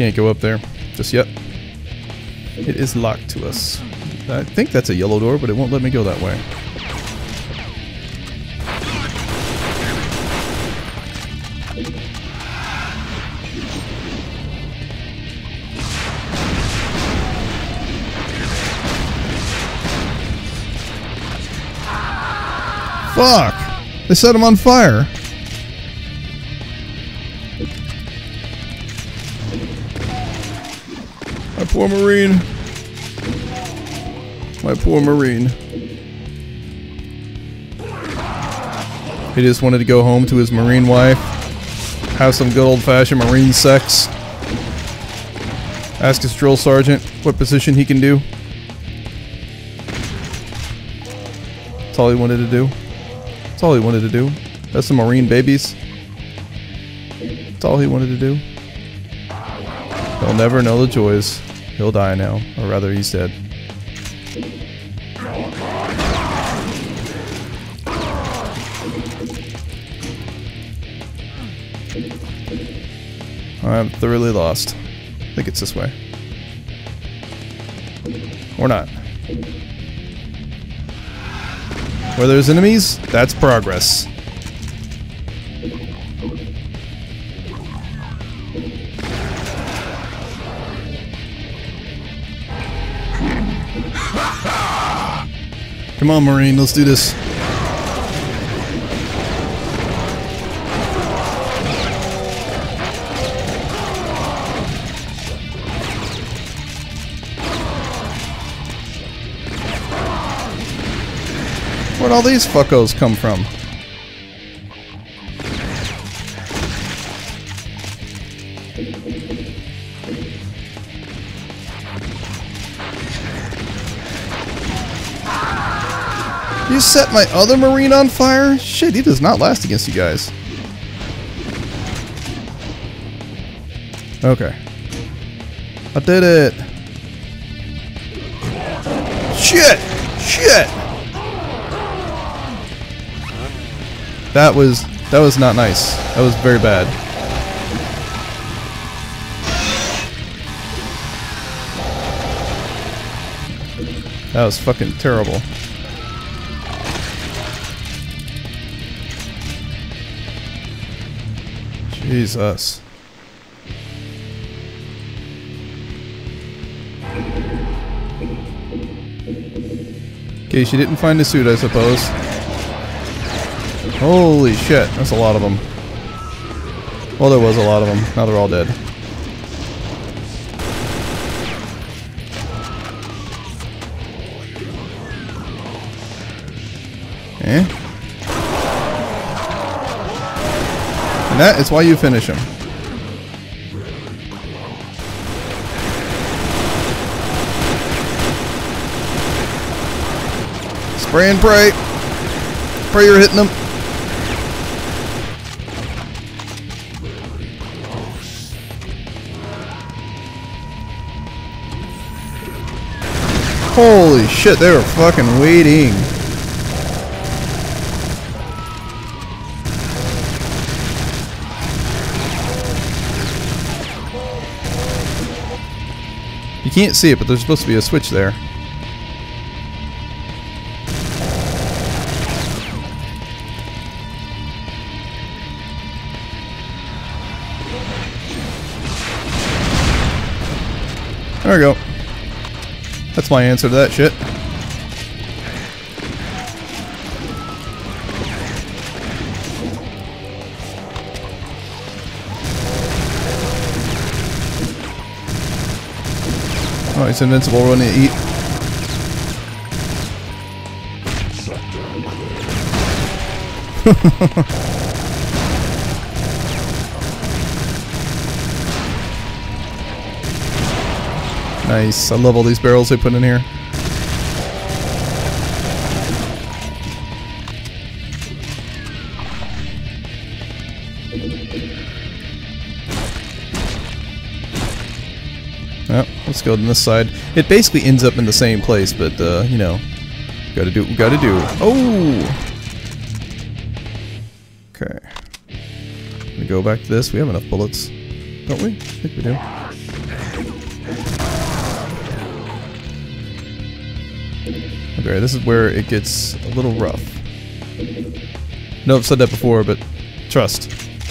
Can't go up there just yet. It is locked to us. I think that's a yellow door, but it won't let me go that way. Fuck! They set him on fire. My poor Marine. My poor Marine. He just wanted to go home to his Marine wife. Have some good old-fashioned Marine sex. Ask his drill sergeant what position he can do. That's all he wanted to do. That's all he wanted to do. That's some Marine babies. That's all he wanted to do. He'll never know the joys. He'll die now. Or rather, he's dead. I'm thoroughly lost. I think it's this way. Or not. Where there's enemies, that's progress. Come on, Marine, let's do this. Where'd all these fuckos come from? You set my other Marine on fire? Shit, he does not last against you guys. Okay. I did it. Shit! Shit! That was not nice. That was very bad. That was fucking terrible. Jesus. In case you didn't find the suit, I suppose. Holy shit, that's a lot of them. Well, there was a lot of them. Now they're all dead. Eh? And that is why you finish him. Spray and pray. Pray you're hitting them. Holy shit, they were fucking waiting. You can't see it, but there's supposed to be a switch there. There we go. That's my answer to that shit. Oh, he's invincible when they eat. Nice. I love all these barrels they put in here. Yep, let's go on this side. It basically ends up in the same place, but you know, gotta do what we gotta do. Oh! Okay. We go back to this. We have enough bullets, don't we? I think we do. Okay, this is where it gets a little rough. No, I've said that before, but trust.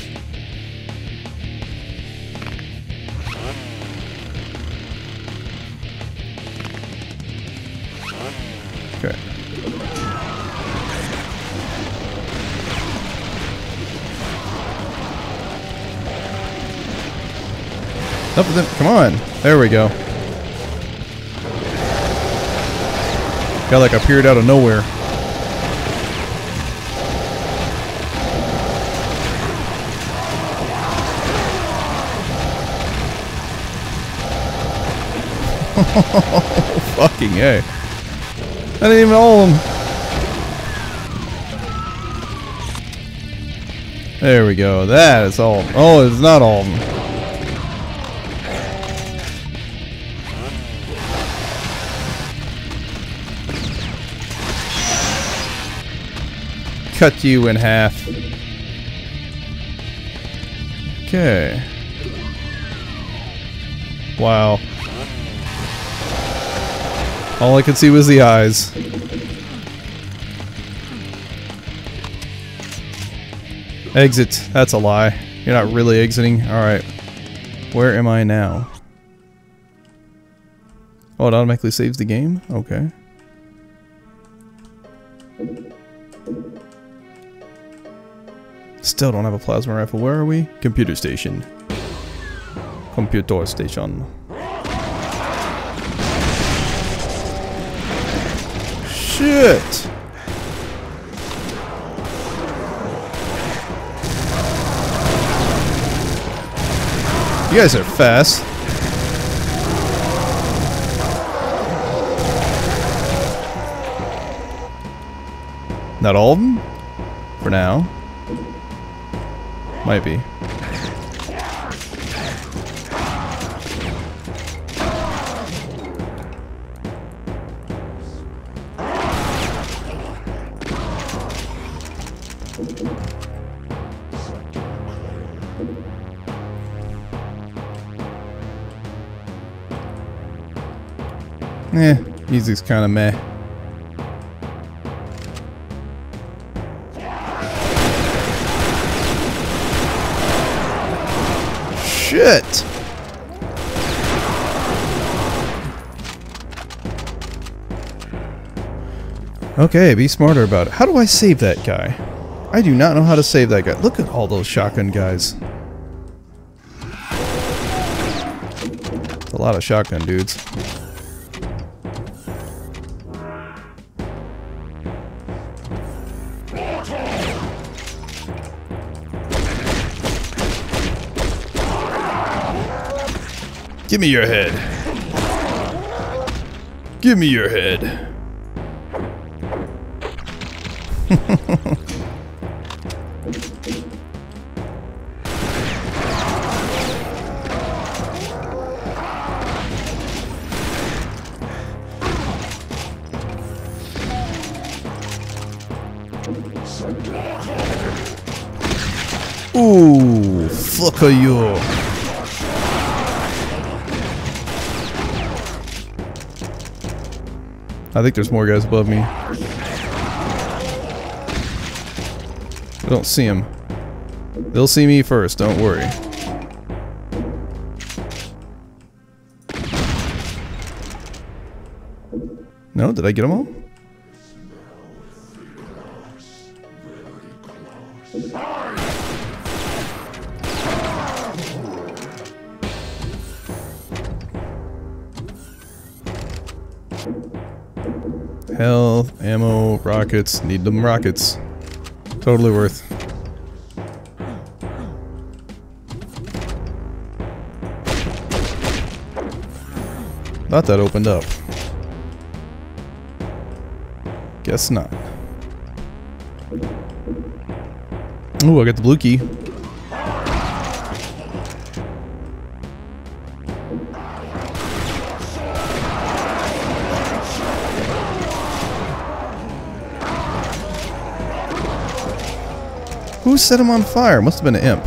Okay. Up with it. Come on. There we go. Got like appeared out of nowhere. Fucking A. I didn't even all of them. There we go. That is all. Oh, it's not all of them. Cut you in half. Okay. Wow. All I could see was the eyes. Exit. That's a lie. You're not really exiting. Alright. Where am I now? Oh, it automatically saves the game? Okay. Still don't have a plasma rifle. Where are we? Computer station. Computer station. Shit! You guys are fast. Not all of them? For now. Might be. Music's kind of meh. Shit! Okay, be smarter about it. How do I save that guy? I do not know how to save that guy. Look at all those shotgun guys. It's a lot of shotgun dudes. Give me your head. Give me your head. Ooh, fuck you. I think there's more guys above me. I don't see them. They'll see me first, don't worry. No? Did I get them all? Health, ammo, rockets. Need them rockets. Totally worth. Thought that opened up. Guess not. Ooh, I got the blue key. Who set him on fire? Must have been an imp.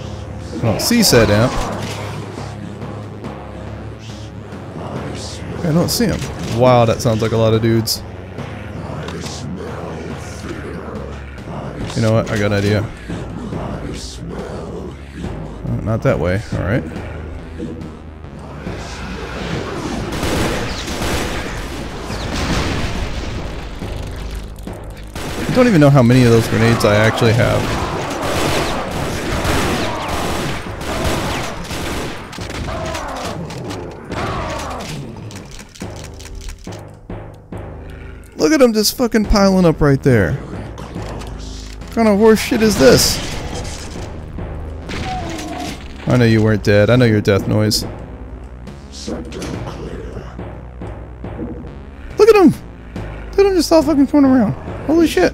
Oh, C said imp. Okay, I don't see him. Wow, that sounds like a lot of dudes. You know what? I got an idea. Oh, not that way. Alright. I don't even know how many of those grenades I actually have. Look at them just fucking piling up right there. What kind of horse shit is this? I know you weren't dead. I know your death noise. Look at them! Look at them just all fucking coming around. Holy shit.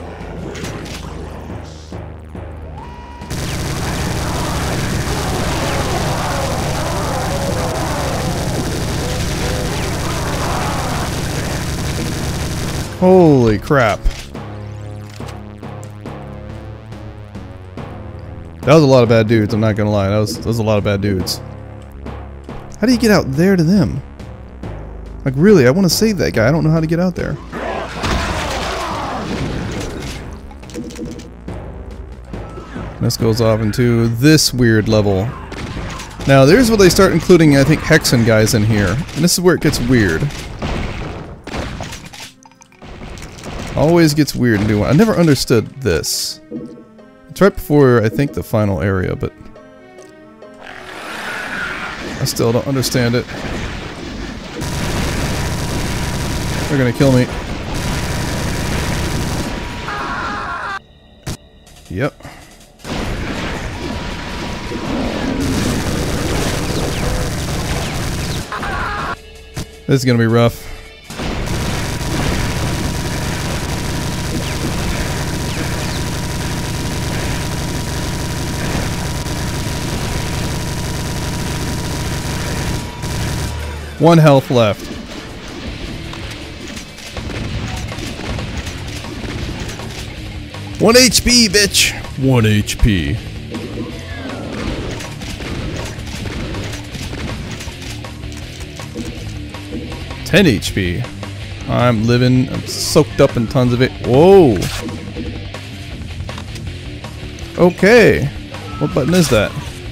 Holy crap. That was a lot of bad dudes, I'm not gonna lie. That was a lot of bad dudes. How do you get out there to them? Like really, I want to save that guy. I don't know how to get out there. This goes off into this weird level. Now there's where they start including, I think, Hexen guys in here. And this is where it gets weird. Always gets weird and new one. I never understood this. It's right before, I think, the final area, but I still don't understand it. They're gonna kill me. Yep. This is gonna be rough. One health left. One HP, bitch. 1 HP. $10 HP. I'm living. I'm soaked up in tons of it. Whoa. Okay. What button is that?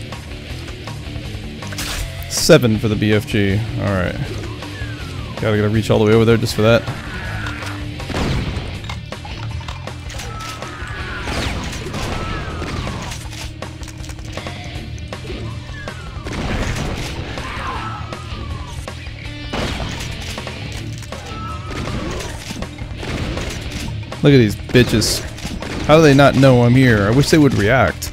7 for the BFG. Alright. Gotta reach all the way over there just for that. Look at these bitches. How do they not know I'm here? I wish they would react.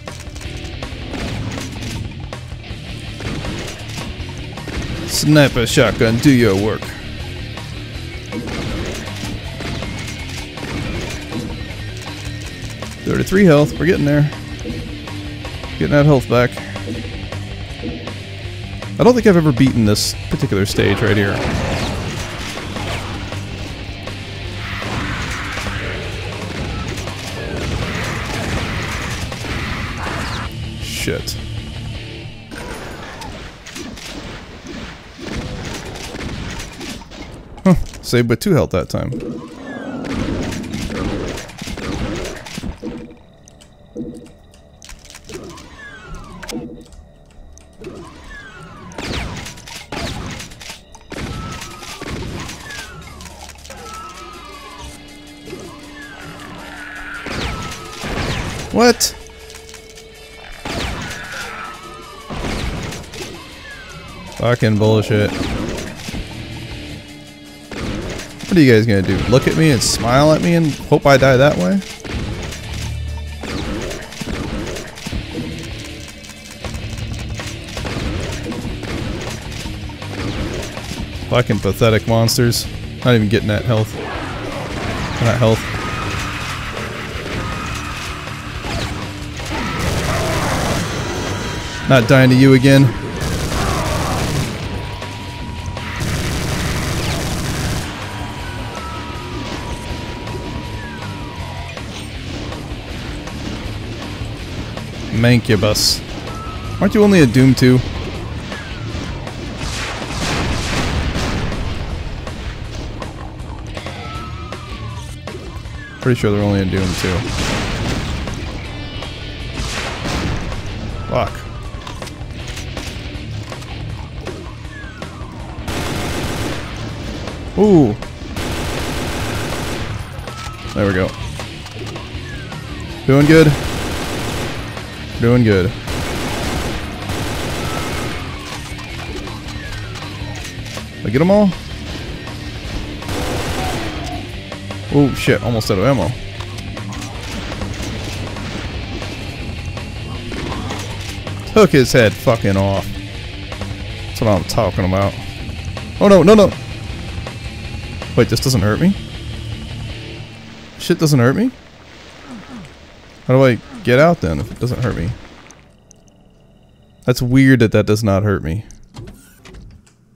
Sniper shotgun, do your work. $33 health, we're getting there. Getting that health back. I don't think I've ever beaten this particular stage right here. Shit. Huh, saved with 2 health that time. What? Fucking bullshit. What are you guys gonna do? Look at me and smile at me and hope I die that way? Fucking pathetic monsters. Not even getting that health. That health. Not dying to you again. Mancubus. Aren't you only a Doom 2? Pretty sure they're only in Doom 2. Fuck. Ooh. There we go. Doing good. Doing good. Did I get them all? Oh shit, almost out of ammo. Took his head fucking off. That's what I'm talking about. Oh no, no, no. Wait, this doesn't hurt me? Shit doesn't hurt me? How do I get out then if it doesn't hurt me? That's weird that that does not hurt me.